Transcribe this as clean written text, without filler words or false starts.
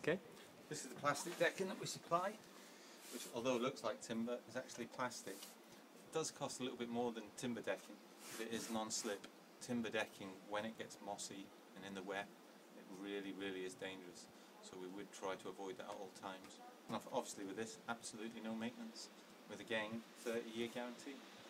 Okay. This is the plastic decking that we supply, which although it looks like timber, is actually plastic. It does cost a little bit more than timber decking, but it is non-slip. Timber decking, when it gets mossy and in the wet, it really is dangerous. So we would try to avoid that at all times. And obviously with this, absolutely no maintenance, with again 30-year guarantee.